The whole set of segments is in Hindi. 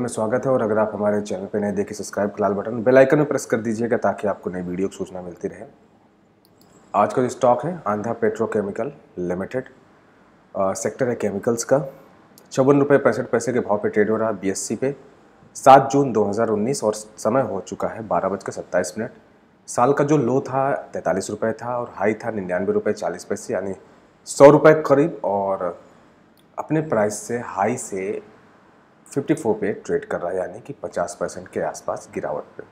में स्वागत है। और अगर आप हमारे चैनल पर नए देखिए सब्सक्राइब का लाल बटन बेल आइकन में प्रेस कर दीजिएगा ताकि आपको नई वीडियो की सूचना मिलती रहे। आज का जो स्टॉक है आंध्रा पेट्रोकेमिकल लिमिटेड, सेक्टर है केमिकल्स का। 54 रुपये 65 पैसे के भाव पे ट्रेड हो रहा है BSE पे 7 जून 2019 और समय हो चुका है 12:27। साल का जो लो था 43 रुपये था और हाई था 99 रुपये 40 पैसे, यानी 100 रुपये करीब। और अपने प्राइस से हाई से 54 पे ट्रेड कर रहा है, यानी कि 50% के आसपास गिरावट पे।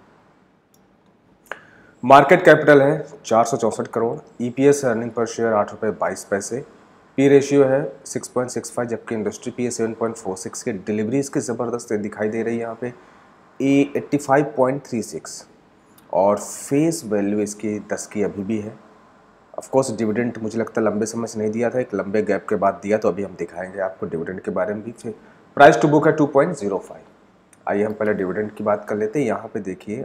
मार्केट कैपिटल है 464 crore. EPS earning per share 8 रुपये 22 पैसे। पी रेशियो है 6.65, जबकि इंडस्ट्री पी है 7.46 के। डिलीवरीज की ज़बरदस्त दिखाई दे रही है यहाँ पे A 85.36 और फेस वैल्यू इसकी 10 की अभी भी है। ऑफकोर्स डिविडेंड मुझे लगता है लंबे समय से नहीं दिया था, एक लंबे गैप के बाद दिया, तो अभी हम दिखाएंगे आपको डिविडेंड के बारे में भी। प्राइस टू बुक है 2.05। आइए हम पहले डिविडेंड की बात कर लेते हैं। यहाँ पे देखिए,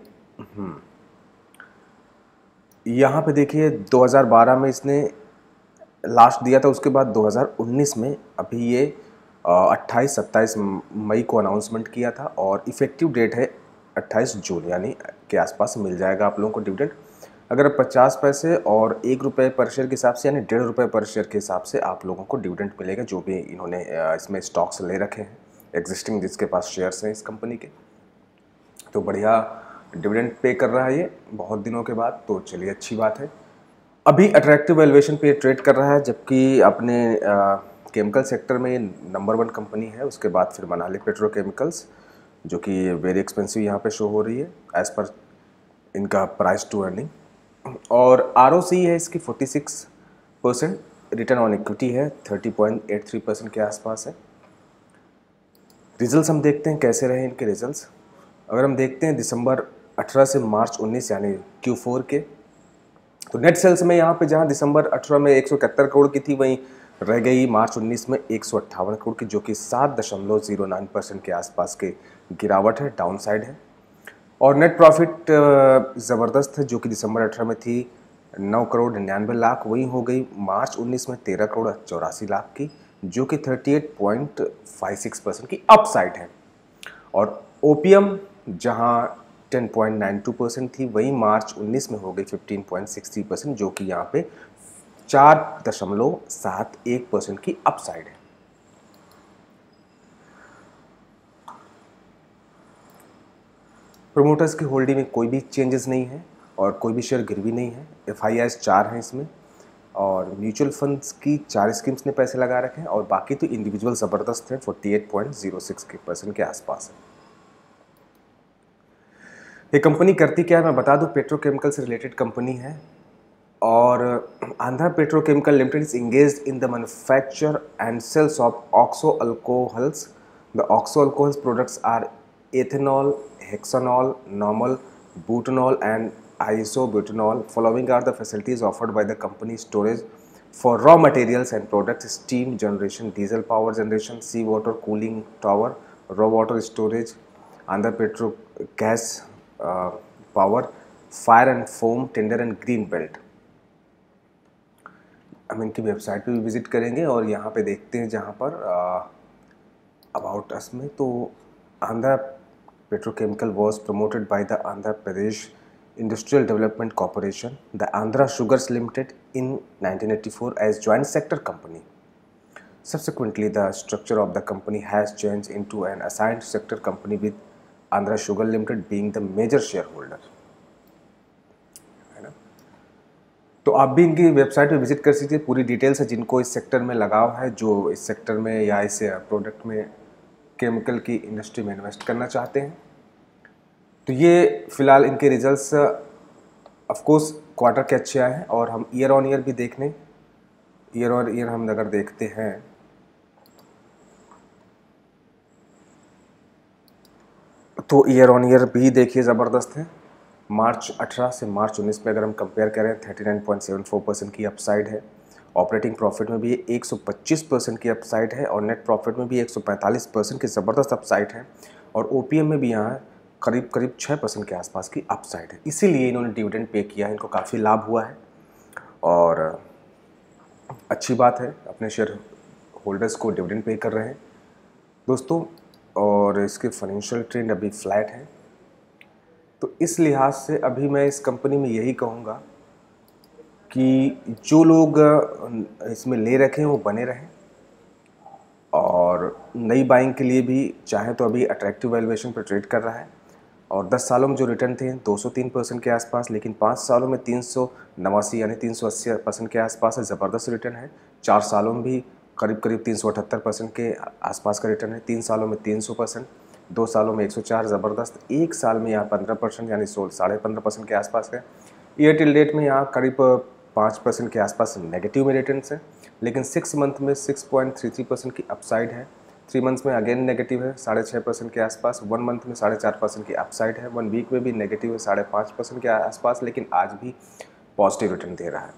यहाँ पे देखिए 2012 में इसने लास्ट दिया था, उसके बाद 2019 में अभी ये 28-27 मई को अनाउंसमेंट किया था और इफेक्टिव डेट है 28 जून, यानी के आसपास मिल जाएगा आप लोगों को डिविडेंड। अगर 50 पैसे और 1 रुपये पर शेयर के हिसाब से, यानी 1.5 रुपये पर शेयर के हिसाब से आप लोगों को डिविडेंड मिलेगा, जो भी इन्होंने इसमें स्टॉक्स ले रखे हैं एग्जिस्टिंग, जिसके पास शेयर्स हैं इस कंपनी के। तो बढ़िया डिविडेंड पे कर रहा है ये बहुत दिनों के बाद, तो चलिए अच्छी बात है। अभी अट्रैक्टिव वैल्यूएशन पे ट्रेड कर रहा है, जबकि अपने केमिकल सेक्टर में नंबर 1 कंपनी है। उसके बाद फिर मनाली पेट्रोकेमिकल्स, जो कि वेरी एक्सपेंसिव यहाँ पे शो हो रही है एज़ पर इनका प्राइस टू अर्निंग। और ROC है इसकी 46%, रिटर्न ऑन इक्विटी है 30.83% के आसपास है। रिजल्ट्स हम देखते हैं कैसे रहे इनके रिजल्ट्स। अगर हम देखते हैं दिसंबर 18 से मार्च 19, यानी Q4 के, तो नेट सेल्स में यहाँ पे जहाँ दिसंबर 18 में 171 करोड़ की थी, वहीं रह गई मार्च 19 में 158 करोड़ की, जो कि 7.09% के आसपास के गिरावट है, डाउन साइड है। और नेट प्रॉफिट ज़बरदस्त है, जो कि दिसंबर 18 में थी 9 करोड़ 99 लाख, वही हो गई मार्च 19 में 13 करोड़ 84 लाख की, जो कि 38.56% की अपसाइड है। और OPM जहां 10.92% थी, वही मार्च 19 में हो गई 15.63%, जो कि यहाँ पे 4.71% की अपसाइड है। प्रोमोटर्स की होल्डिंग में कोई भी चेंजेस नहीं है और कोई भी शेयर गिरवी नहीं है। FIIs 4 हैं इसमें, और म्यूचुअल फंड्स की 4 स्कीम्स ने पैसे लगा रखे हैं, और बाकी तो इंडिविजुअल ज़बरदस्त हैं, 48.06% के आसपास है। ये कंपनी करती क्या है मैं बता दूं, पेट्रोकेमिकल से रिलेटेड कंपनी है। और Andhra petrochemical limited is engaged in the manufacture and sales of oxo alcohols. The oxo alcohols products are ethanol, hexanol, normal, butanol and isobutanol. Following are the facilities offered by the company: storage for raw materials and products, steam generation, diesel power generation, seawater cooling tower, raw water storage, Andhra Petro gas power, fire and foam tender and green belt। हम इनकी वेबसाइट पे भी विजिट करेंगे और यहाँ पे देखते हैं जहाँ पर अबाउट अस में, तो Andhra Petrochemical was promoted by the Andhra Pradesh Industrial Development Corporation, the Andhra Sugars Limited, in 1984 as joint sector company. Subsequently, the structure of the company has changed into an assigned sector company with Andhra Sugar Limited being the major shareholder. है ना? तो आप भी इनकी वेबसाइट पे विजिट कर सकते हैं, पूरी डिटेल्स है। जिनको इस सेक्टर में लगाव है, जो इस सेक्टर में या इस प्रोडक्ट में केमिकल की इंडस्ट्री में इन्वेस्ट करना चाहते हैं, तो ये फिलहाल इनके रिजल्ट्स ऑफकोर्स क्वार्टर के अच्छे आए हैं। और हम ईयर ऑन ईयर भी देख लें, ईयर ऑन ईयर हम अगर देखते हैं तो ईयर ऑन ईयर भी देखिए ज़बरदस्त है। मार्च 18 से मार्च 19 में अगर हम कंपेयर करें 39.74% की अपसाइड है। ऑपरेटिंग प्रॉफिट में भी 125% की अपसाइड है और नेट प्रॉफिट में भी 145% की ज़बरदस्त अपसाइड है। और OPM में भी यहाँ करीब 6% के आसपास की अपसाइड है। इसीलिए इन्होंने डिविडेंड पे किया है, इनको काफ़ी लाभ हुआ है और अच्छी बात है, अपने शेयर होल्डर्स को डिविडेंड पे कर रहे हैं। दोस्तों और इसके फाइनेंशियल ट्रेंड अभी फ्लैट है। तो इस लिहाज से अभी मैं इस कंपनी में यही कहूँगा कि जो लोग इसमें ले रखे हैं वो बने रहें, और नई बाइंग के लिए भी चाहे तो अभी अट्रैक्टिव वैल्यूएशन पर ट्रेड कर रहा है। और 10 सालों में जो रिटर्न थे 203% के आसपास, लेकिन 5 सालों में 389 यानी 380% के आसपास है, ज़बरदस्त रिटर्न है। 4 सालों में भी करीब करीब 378% के आसपास का रिटर्न है। 3 सालों में 300%, 2 सालों में 104, ज़बरदस्त। 1 साल में यहाँ 15% यानी 15.5% के आसपास है। ईयर टिल डेट में यहाँ करीब 5% के आसपास नेगेटिव में रिटर्न्स है, लेकिन 6 मंथ में 6.33% की अपसाइड है। 3 मंथ्स में अगेन नेगेटिव है 6.5% के आसपास। 1 मंथ में 4.5% की अपसाइड है। 1 वीक में भी नेगेटिव है 5.5% के आसपास, लेकिन आज भी पॉजिटिव रिटर्न दे रहा है।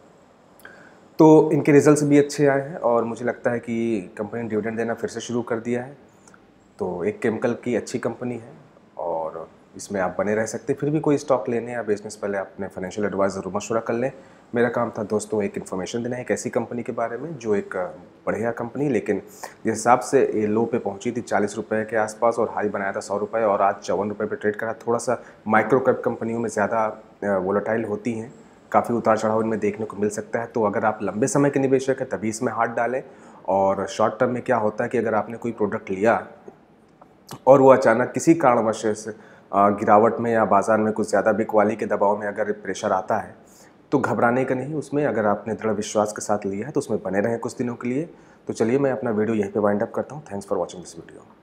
तो इनके रिजल्ट्स भी अच्छे आए हैं और मुझे लगता है कि कंपनी ने डिविडेंड देना फिर से शुरू कर दिया है। तो एक केमिकल की अच्छी कंपनी है और इसमें आप बने रह सकते हैं। फिर भी कोई स्टॉक लेने या बेचने से पहले अपने फाइनेंशियल एडवाइजर ज़रूर मशवरा कर लें। मेरा काम था दोस्तों एक इन्फॉर्मेशन देना, एक ऐसी कंपनी के बारे में जो एक बढ़िया कंपनी, लेकिन जिस हिसाब से ये लो पे पहुंची थी 40 रुपये के आसपास और हाई बनाया था 100 रुपये और आज 54 रुपये पर ट्रेड करा। थोड़ा सा माइक्रो कैप कंपनियों में ज़्यादा वोलेटाइल होती हैं, काफ़ी उतार चढ़ाव इनमें देखने को मिल सकता है। तो अगर आप लंबे समय के निवेशक हैं तभी इसमें हाथ डालें। और शॉर्ट टर्म में क्या होता है कि अगर आपने कोई प्रोडक्ट लिया और वो अचानक किसी कारणवश से गिरावट में या बाज़ार में कुछ ज़्यादा बिकवाली के दबाव में अगर प्रेशर आता है तो घबराने का नहीं। उसमें अगर आपने दृढ़ विश्वास के साथ लिया है तो उसमें बने रहें कुछ दिनों के लिए। तो चलिए मैं अपना वीडियो यहीं पे वाइंड अप करता हूँ। Thanks for watching this video.